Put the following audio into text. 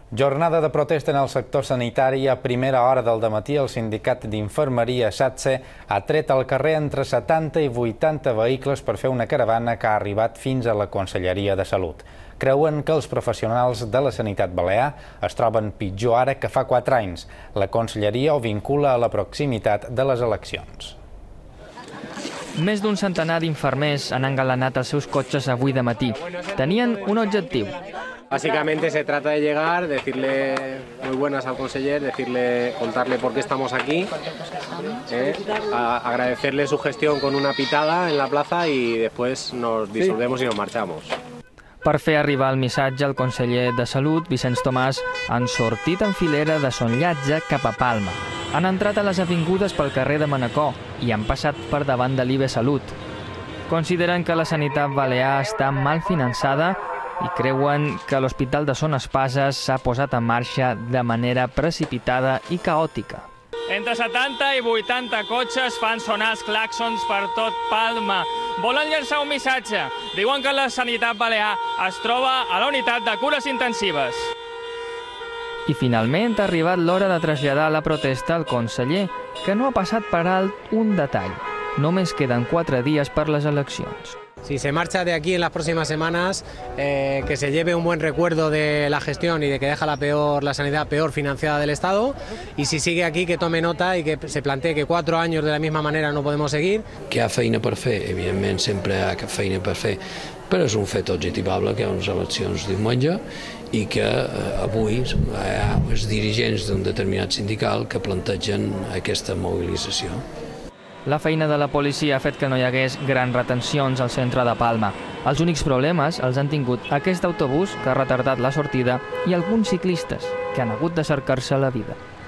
Jornada de protesta en el sector sanitari. A primera hora del dematí, el sindicat d'infermeria SATSE ha tret al carrer entre 70 i 80 vehicles per fer una caravana que ha arribat fins a la Conselleria de Salut. Creuen que els professionals de la sanitat balear es troben pitjor ara que fa 4 anys. La Conselleria ho vincula a la proximitat de les eleccions. Més d'un centenar d'infermers han engalanat els seus cotxes avui de matí. Tenien un objectiu. Básicamente se trata de llegar, decirle muy buenas al conseller, contarle por qué estamos aquí, agradecerle su gestión con una pitada en la plaza y después nos disolvemos y nos marchamos. Per fer arribar el missatge, el conseller de Salut, Vicenç Tomàs, han sortit en filera de Son Llatge cap a Palma. Han entrat a les avingudes pel carrer de Manacor i han passat per davant de l'IBE Salut. Consideren que la sanitat balear està mal finançada i creuen que l'Hospital de Son Espases s'ha posat en marxa de manera precipitada i caòtica. Entre 70 i 80 cotxes fan sonar els clàxons per tot Palma. Volen llançar un missatge. Diuen que la sanitat balear es troba a la unitat de cures intensives. I finalment ha arribat l'hora de traslladar la protesta al conseller, que no ha passat per alt un detall. Només queden 4 dies per les eleccions. Si se marcha de aquí en las próximas semanas, que se lleve un buen recuerdo de la gestión y de que deja la sanidad peor financiada del Estado, y si sigue aquí que tome nota y que se plantee que 4 años de la misma manera no podemos seguir. Que hi ha feina per fer, evidentment sempre hi ha feina per fer, però és un fet objectivable que hi ha unes eleccions diumenge i que avui hi ha els dirigents d'un determinat sindical que plantegen aquesta mobilització. La feina de la policia ha fet que no hi hagués grans retencions al centre de Palma. Els únics problemes els han tingut aquest autobús que ha retardat la sortida i alguns ciclistes que han hagut de cercar-se la vida.